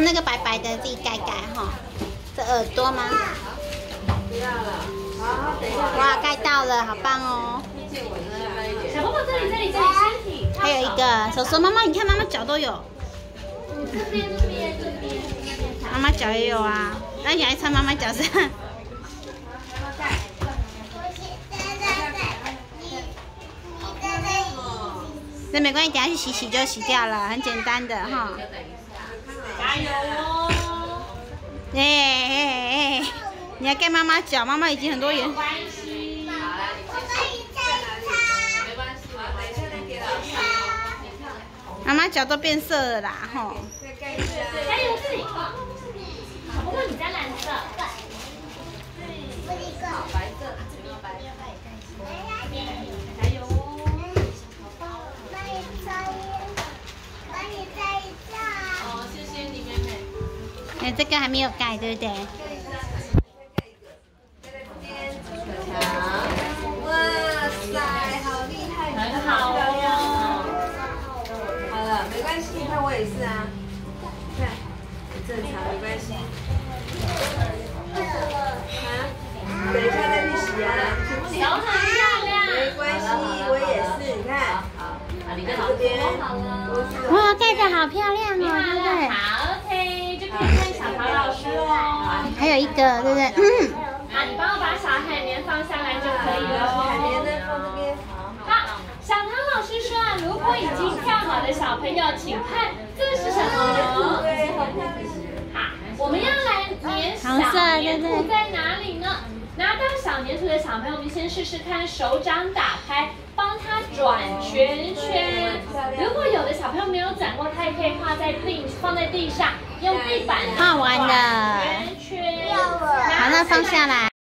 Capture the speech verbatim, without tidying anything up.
那个白白的自己盖盖哈。这耳朵吗？ 不要了，好，等一下。 哇，盖到了，好棒哦！ 小宝宝这里这里这里身体。 还有一个手手，妈妈你看，妈妈脚都有。 这边这边这边。 妈妈脚也有啊，那你还穿妈妈脚上？那没关系，等下去洗洗就洗掉了，很简单的哈。 加油哦！ 哎哎哎，你还盖妈妈脚，妈妈已经很多颜。 没关系。 好了，你在哪里？没关系，我等一下再给老师。 妈妈脚都变色了啦，吼。 再盖一下。 加油自己。小宝宝你家蓝色。 好，白色，这边白色。 加油哦！哦，谢谢你妹妹。 哎，这个还没有盖，对不对？ 哇塞，好厉害， 很好哦。 好了，没关系，你看我也是啊。看，很正常，没关系。啊，等一下再去洗啊。 手很漂亮。 没关系，我也是，你看。 啊，你跟老这边。 哇，盖得好漂亮哦，对不对？ 好 ，OK，就可以看小陶老师喽。 还有一个，对不对？嗯。 啊，你帮我把小海绵放下来就可以了。 海绵呢，放这边。 好，小陶老师说啊，如果已经跳好的小朋友，请看这是什么？ 对，好漂亮。 好，我们要来粘小粘土在哪里呢？拿到小粘土的小朋友，我们先试试看，手掌打开，帮它转圈圈。如果有的小朋友没有转过，他也可以画在地，放在地上，用地板画完了。 圈圈。 好，那放下来。